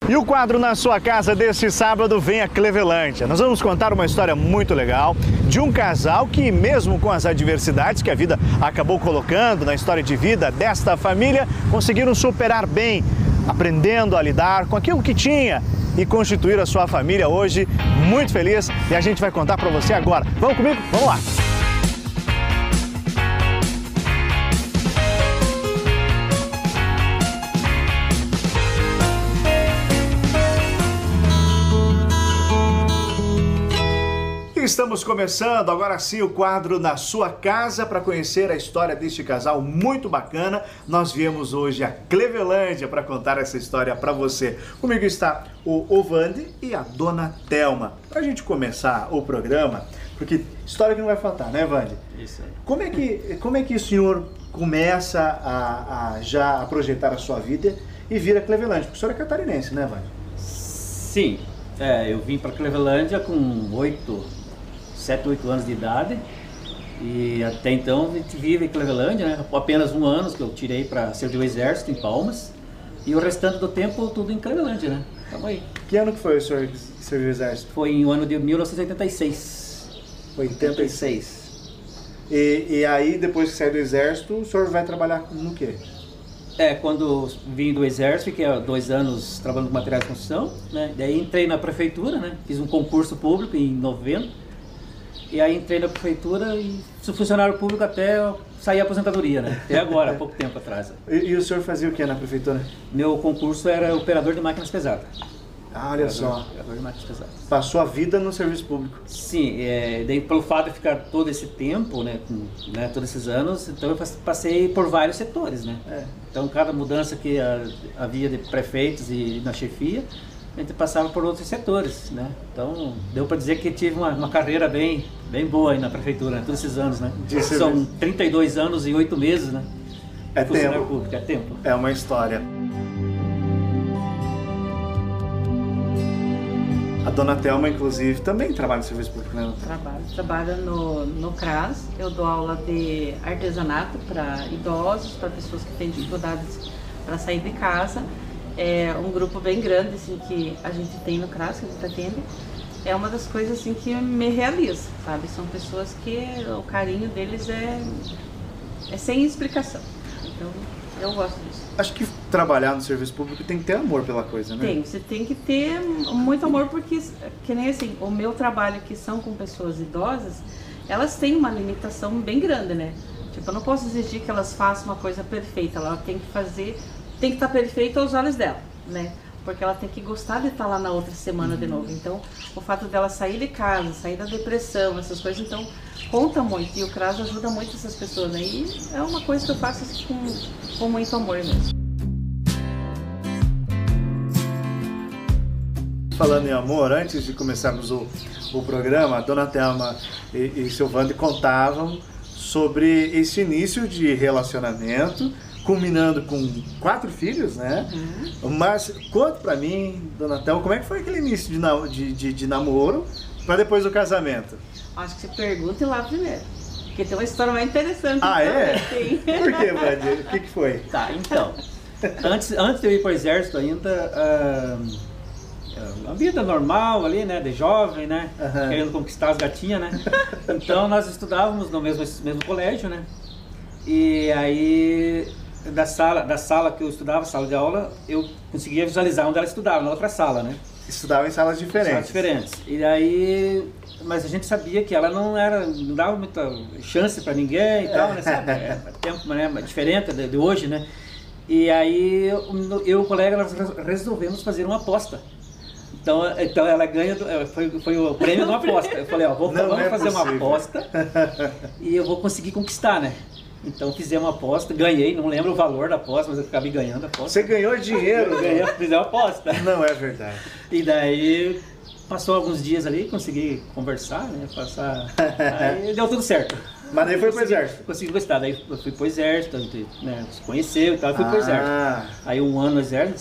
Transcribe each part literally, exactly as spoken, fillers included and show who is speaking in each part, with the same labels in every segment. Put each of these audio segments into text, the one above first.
Speaker 1: E o quadro Na Sua Casa deste sábado vem a Clevelândia. Nós vamos contar uma história muito legal de um casal que, mesmo com as adversidades que a vida acabou colocando na história de vida desta família, conseguiram superar bem, aprendendo a lidar com aquilo que tinha e constituir a sua família hoje muito feliz. E a gente vai contar para você agora. Vamos comigo? Vamos lá! Estamos começando agora sim o quadro Na Sua Casa para conhecer a história deste casal muito bacana. Nós viemos hoje a Clevelândia para contar essa história para você. Comigo está o Ovandi e a Dona Thelma. Para a gente começar o programa, porque história que não vai faltar, né, Ovandi?
Speaker 2: Isso aí.
Speaker 1: Como é que, como é que o senhor começa a, a já a projetar a sua vida e vir a Clevelândia? Porque o senhor é catarinense, né, Ovandi?
Speaker 2: Sim, é, eu vim para Clevelândia com oito... sete, oito anos de idade e até então a gente vive em Clevelândia, né? Apenas um ano que eu tirei para servir o exército em Palmas e o restante do tempo tudo em Clevelândia, né? Tamo aí.
Speaker 1: Que ano que foi o senhor que serviu o exército?
Speaker 2: Foi em o ano de mil novecentos e oitenta e seis.
Speaker 1: oitenta e seis. E, e aí, depois que sai do exército, o senhor vai trabalhar no quê?
Speaker 2: É, quando vim do exército, fiquei há dois anos trabalhando com materiais de construção, né? Daí entrei na prefeitura, né? Fiz um concurso público em novembro. E aí entrei na prefeitura e sou funcionário público até sair a aposentadoria, né? Até agora, há pouco tempo atrás.
Speaker 1: E, e o senhor fazia o que na prefeitura?
Speaker 2: Meu concurso era operador de máquinas pesadas.
Speaker 1: Ah, olha
Speaker 2: operador,
Speaker 1: só.
Speaker 2: Operador de máquinas pesadas.
Speaker 1: Passou a vida no serviço público.
Speaker 2: Sim, é, daí pelo fato de ficar todo esse tempo, né, com, né, todos esses anos, então eu passei por vários setores, né? É. Então cada mudança que havia de prefeitos e na chefia, a gente passava por outros setores, né? Então, deu para dizer que tive uma, uma carreira bem, bem boa aí na prefeitura, né? Todos esses anos, né? São trinta e dois anos e oito meses, né?
Speaker 1: É tempo.
Speaker 2: Público, é tempo.
Speaker 1: É uma história. A Dona Thelma, inclusive, também trabalha no serviço público, né?
Speaker 3: Trabalho. Trabalho no, no CRAS. Eu dou aula de artesanato para idosos, para pessoas que têm dificuldades para sair de casa. É um grupo bem grande assim, que a gente tem no CRAS, que a gente atende. É uma das coisas assim, que me realiza, sabe? São pessoas que o carinho deles é, é sem explicação. Então, eu gosto disso.
Speaker 1: Acho que trabalhar no serviço público tem que ter amor pela coisa, né?
Speaker 3: Tem, você tem que ter muito amor, porque, que nem assim, o meu trabalho que são com pessoas idosas, elas têm uma limitação bem grande, né? Tipo, eu não posso exigir que elas façam uma coisa perfeita, ela tem que fazer... tem que estar perfeito aos olhos dela, né? Porque ela tem que gostar de estar lá na outra semana de novo. Então, o fato dela sair de casa, sair da depressão, essas coisas, então, conta muito. E o CRAS ajuda muito essas pessoas, né? E é uma coisa que eu faço assim, com, com muito amor mesmo.
Speaker 1: Falando em amor, antes de começarmos o, o programa, a Dona Thelma e, e seu Vande contavam sobre esse início de relacionamento, culminando com quatro filhos, né? Uhum. Mas conta pra mim, Dona Thelma, como é que foi aquele início de, na, de, de, de namoro para depois do casamento?
Speaker 3: Acho que você pergunta lá primeiro, porque tem uma história mais interessante.
Speaker 1: Ah,
Speaker 3: também,
Speaker 1: é?
Speaker 3: tem.
Speaker 1: Por quê, Vande? O que, que foi?
Speaker 2: Tá, então, antes, antes de eu ir para o exército ainda, uh, a vida normal ali, né, de jovem, né, uhum. Querendo conquistar as gatinhas, né? Então nós estudávamos no mesmo, mesmo colégio, né? E aí... Da sala, da sala que eu estudava, sala de aula, eu conseguia visualizar onde ela estudava, na outra sala, né?
Speaker 1: Estudava em salas diferentes.
Speaker 2: Salas diferentes. E aí, mas a gente sabia que ela não era, não dava muita chance para ninguém e tal, né? Sabe? É tempo, né, diferente de, de hoje, né? E aí eu, eu e o colega nós resolvemos fazer uma aposta. Então, então ela ganha, foi, foi o prêmio de uma aposta. Eu falei, ó, vou, vamos é fazer possível. uma aposta e eu vou conseguir conquistar, né? Então fizemos uma aposta, ganhei, não lembro o valor da aposta, mas eu acabei ganhando a aposta.
Speaker 1: Você ganhou dinheiro?
Speaker 2: Ganhei, fizemos a aposta.
Speaker 1: Não é verdade.
Speaker 2: E daí passou alguns dias ali, consegui conversar, né? Passar. Aí deu tudo certo.
Speaker 1: Mas daí foi pro
Speaker 2: consegui,
Speaker 1: exército?
Speaker 2: Consegui gostar, daí eu fui pro exército, né? Se conheceu e tal, eu fui ah. pro exército. Aí um ano no exército,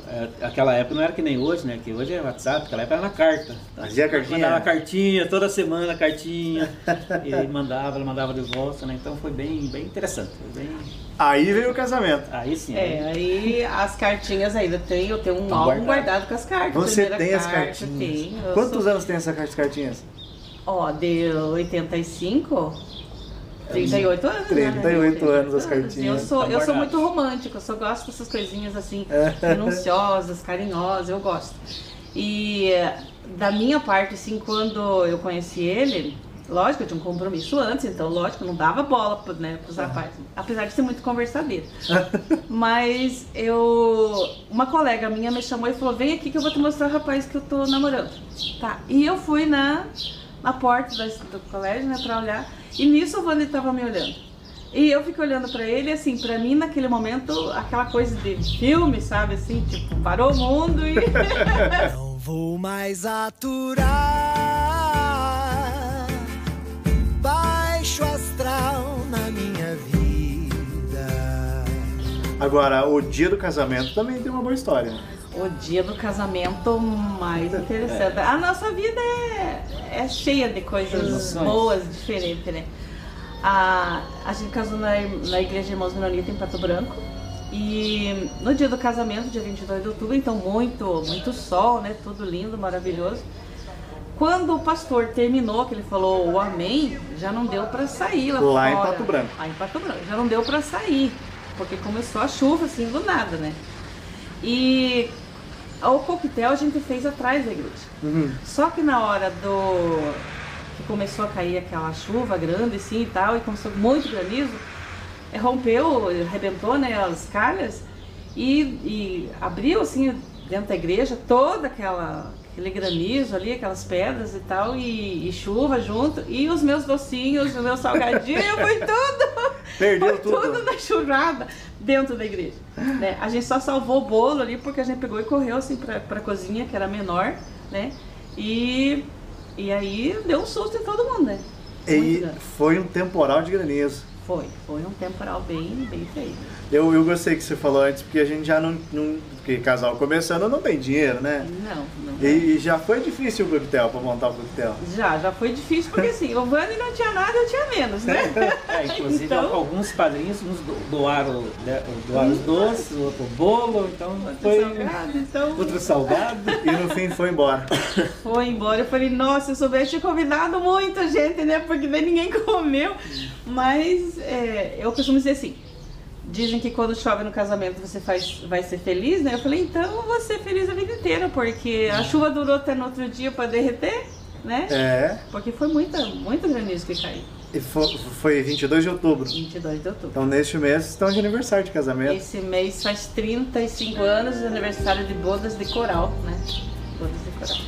Speaker 2: é, aquela época não era que nem hoje, né? Que hoje é WhatsApp, aquela época era na carta.
Speaker 1: Fazia cartinha?
Speaker 2: Mandava cartinha, toda semana cartinha. E mandava, ela mandava de volta, né? Então foi bem, bem interessante. Foi bem...
Speaker 1: Aí veio o casamento.
Speaker 2: Aí sim.
Speaker 3: É, aí as cartinhas ainda tem, eu tenho um álbum guardado. guardado com as cartas.
Speaker 1: Você
Speaker 3: Primeira
Speaker 1: tem as
Speaker 3: carta,
Speaker 1: cartinhas?
Speaker 3: Tenho,
Speaker 1: Quantos
Speaker 3: sou...
Speaker 1: anos tem essas cartinhas?
Speaker 3: Ó, de oitenta e cinco, trinta e oito anos.
Speaker 1: trinta e oito
Speaker 3: né?
Speaker 1: anos as cartinhas.
Speaker 3: Eu sou,
Speaker 2: tá
Speaker 3: eu sou
Speaker 2: guardado.
Speaker 3: muito romântica, eu só gosto dessas coisinhas assim, minuciosas, carinhosas, eu gosto. E da minha parte, assim, quando eu conheci ele, lógico, eu tinha um compromisso antes, então lógico, não dava bola, né, pros rapazes, apesar de ser muito conversadeiro. Mas eu, uma colega minha me chamou e falou, vem aqui que eu vou te mostrar o rapaz que eu tô namorando. Tá, e eu fui na... na porta do colégio, né, pra olhar, e nisso o Wander tava me olhando. E eu fiquei olhando pra ele, assim, pra mim naquele momento, aquela coisa de filme, sabe, assim, tipo, parou o mundo e...
Speaker 4: Não vou mais aturar baixo astral na minha vida.
Speaker 1: Agora, o dia do casamento também tem uma boa história.
Speaker 3: O dia do casamento mais interessante. A nossa vida é, é cheia de coisas
Speaker 2: Emoções.
Speaker 3: boas, diferentes, né? A, a gente casou na, na Igreja Irmãos Menonitas em Pato Branco. E no dia do casamento, dia vinte e dois de outubro, então muito, muito sol, né? Tudo lindo, maravilhoso. Quando o pastor terminou, que ele falou o amém, já não deu para sair lá,
Speaker 1: lá
Speaker 3: fora.
Speaker 1: em Pato Branco.
Speaker 3: Lá em Pato Branco. Já não deu para sair, porque começou a chuva, assim, do nada, né? E o coquetel a gente fez atrás da igreja.
Speaker 1: Uhum.
Speaker 3: Só que na hora do que começou a cair aquela chuva grande assim e tal, e começou muito granizo, rompeu, arrebentou, né, as calhas e, e abriu assim dentro da igreja toda aquela aquele granizo ali, aquelas pedras e tal, e, e chuva junto, e os meus docinhos, o meu salgadinho, foi tudo,
Speaker 1: Perdeu
Speaker 3: foi
Speaker 1: tudo.
Speaker 3: tudo na churrada dentro da igreja, né? A gente só salvou o bolo ali porque a gente pegou e correu assim pra, pra cozinha, que era menor, né? E, e aí deu um susto em todo mundo, né? Muito
Speaker 1: E
Speaker 3: grande.
Speaker 1: foi um temporal de granizo.
Speaker 3: Foi, foi um temporal bem, bem feio.
Speaker 1: Eu, eu gostei que você falou antes, porque a gente já não, não... Porque casal começando não tem dinheiro, né?
Speaker 3: Não, não.
Speaker 1: E, e já foi difícil o coquetel, pra montar o coquetel.
Speaker 3: Já, já foi difícil porque assim, o Vani não tinha nada, eu tinha menos, né?
Speaker 2: É, inclusive
Speaker 3: Então-
Speaker 2: alguns padrinhos uns do- doaram, né, doaram os doces, outro bolo, então
Speaker 3: Outro
Speaker 2: foi
Speaker 3: salgado, então
Speaker 2: outro salgado.
Speaker 1: E no fim foi embora.
Speaker 3: foi embora. Eu falei, nossa, eu soubesse, tinha convidado muita gente, né? Porque daí ninguém comeu. Mas é, eu costumo dizer assim, dizem que quando chove no casamento você faz, vai ser feliz, né? Eu falei, então eu vou ser feliz a vida inteira, porque a chuva durou até no outro dia para derreter, né?
Speaker 1: É.
Speaker 3: Porque foi muita, muito granizo que caiu.
Speaker 1: E foi, foi vinte e dois de outubro.
Speaker 3: vinte e dois de outubro.
Speaker 1: Então neste mês estão de aniversário de casamento.
Speaker 3: Esse mês faz trinta e cinco anos de aniversário de bodas de coral, né? Bodas de coral.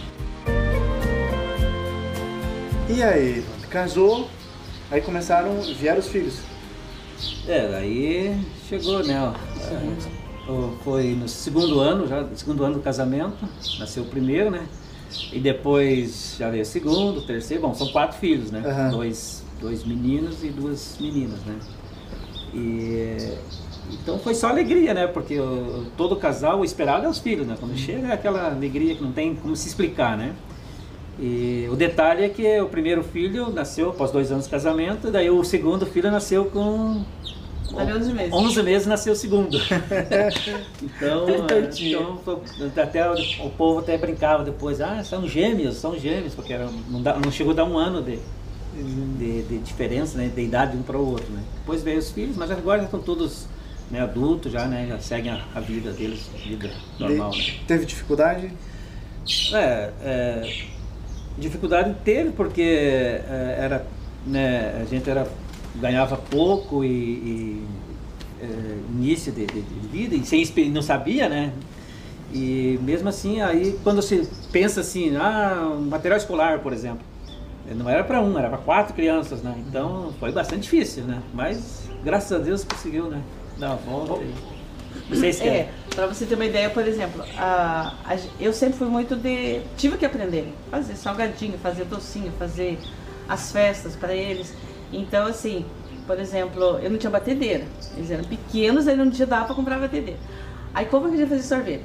Speaker 1: E aí, casou, aí começaram, vieram os filhos.
Speaker 2: É, daí chegou, né? Ó, ó, foi no segundo ano, já no segundo ano do casamento, nasceu o primeiro, né? E depois já veio o segundo, o terceiro, bom, são quatro filhos, né?
Speaker 1: Uhum.
Speaker 2: Dois, dois meninos e duas meninas, né? E então foi só alegria, né? Porque o, todo casal, o esperado é os filhos, né? Quando chega é aquela alegria que não tem como se explicar, né? E o detalhe é que o primeiro filho nasceu após dois anos de casamento, daí o segundo filho nasceu com
Speaker 3: Ali onze meses.
Speaker 2: onze meses nasceu o segundo. Então,
Speaker 1: Bem
Speaker 2: é,
Speaker 1: pertinho.
Speaker 2: então foi- até o, o povo até brincava depois, ah, são gêmeos, são gêmeos, porque era, não, dá- não chegou a dar um ano de, de, de diferença, né, de idade de um para o outro, né. Depois veio os filhos, mas agora já estão todos, né, adultos, já, né, já seguem a, a vida deles, vida normal, né.
Speaker 1: De- Teve dificuldade?
Speaker 2: É, é, dificuldade teve porque é, era, né, a gente era, ganhava pouco e, e é, início de, de, de vida e sem, expe- não sabia, né? E mesmo assim, aí quando você pensa assim, ah, um material escolar, por exemplo, não era para um, era para quatro crianças, né? Então foi bastante difícil, né? Mas graças a Deus conseguiu, né? Dar a volta e... Vocês querem?
Speaker 3: É, pra você ter uma ideia, por exemplo, a, a, eu sempre fui muito de... Tive que aprender, fazer salgadinho, fazer docinho, fazer as festas para eles. Então, assim, por exemplo, eu não tinha batedeira. Eles eram pequenos, aí não tinha dava para comprar batedeira. Aí como que a gente fazia sorvete?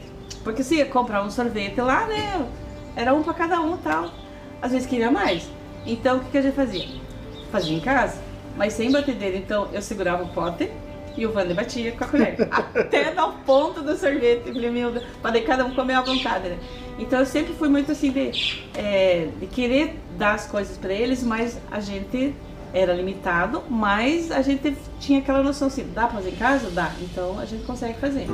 Speaker 3: Porque se ia comprar um sorvete lá, né? Era um para cada um e tal. Às vezes queria mais. Então o que, que a gente fazia? Fazia em casa, mas sem batedeira. Então eu segurava o pote e o Wander batia com a colher. Até dar o ponto do sorvete. Eu falei, meu Deus, para cada um comer à vontade, né? Então eu sempre fui muito assim de, é, de querer dar as coisas para eles, mas a gente era limitado, mas a gente tinha aquela noção assim, dá para fazer em casa? Dá. Então a gente consegue fazer.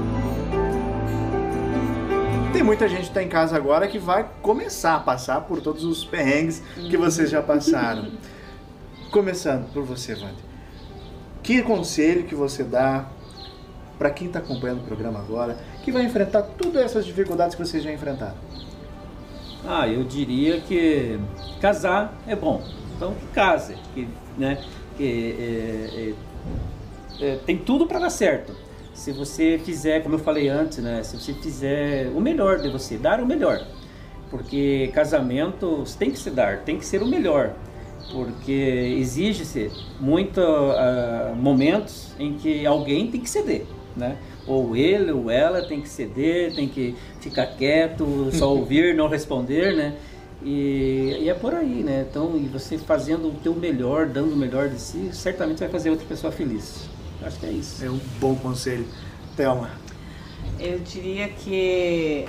Speaker 1: Tem muita gente que está em casa agora que vai começar a passar por todos os perrengues que vocês já passaram. Começando por você, Wander. Que conselho que você dá para quem está acompanhando o programa agora, que vai enfrentar todas essas dificuldades que vocês já enfrentaram?
Speaker 2: Ah, eu diria que casar é bom. Então que case, que, né, que é, é, é, tem tudo para dar certo. Se você fizer, como eu falei antes, né, se você fizer o melhor de você, dar o melhor. Porque casamento tem que se dar, tem que ser o melhor. Porque exige-se muitos uh, momentos em que alguém tem que ceder, né? Ou ele ou ela tem que ceder, tem que ficar quieto, só ouvir, não responder, né? E, e é por aí, né? Então, e você fazendo o teu melhor, dando o melhor de si, certamente vai fazer outra pessoa feliz. Acho que é isso.
Speaker 1: É um bom conselho. Thelma?
Speaker 3: Eu diria que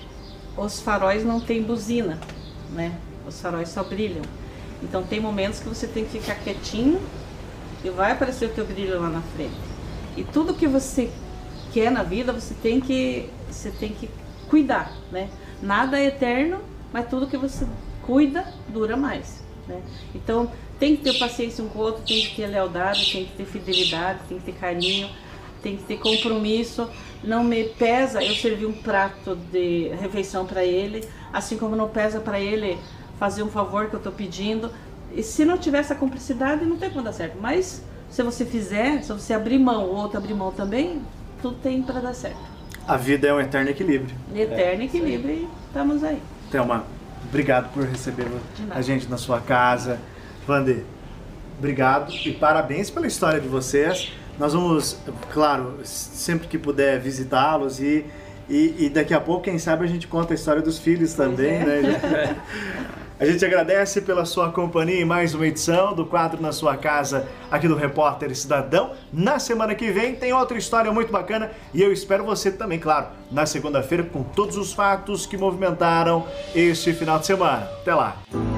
Speaker 3: os faróis não têm buzina, né? Os faróis só brilham. Então tem momentos que você tem que ficar quietinho e vai aparecer o teu brilho lá na frente. E tudo que você quer na vida, você tem que, você tem que cuidar, né? Nada é eterno, mas tudo que você cuida dura mais, né? Então tem que ter paciência um com o outro, tem que ter lealdade, tem que ter fidelidade, tem que ter carinho, tem que ter compromisso. Não me pesa eu servir um prato de refeição para ele, assim como não pesa para ele fazer um favor que eu estou pedindo. E se não tiver essa cumplicidade, não tem como dar certo. Mas se você fizer, se você abrir mão, o outro abrir mão também, tudo tem para dar certo.
Speaker 1: A vida é um eterno equilíbrio.
Speaker 3: Eterno equilíbrio e estamos aí.
Speaker 1: Thelma, obrigado por receber a gente na sua casa. Wander, obrigado e parabéns pela história de vocês. Nós vamos, claro, sempre que puder visitá-los e, e, e daqui a pouco, quem sabe, a gente conta a história dos filhos também, é. né? A gente agradece pela sua companhia em mais uma edição do quadro Na Sua Casa, aqui do Repórter Cidadão. Na semana que vem tem outra história muito bacana e eu espero você também, claro, na segunda-feira com todos os fatos que movimentaram este final de semana. Até lá!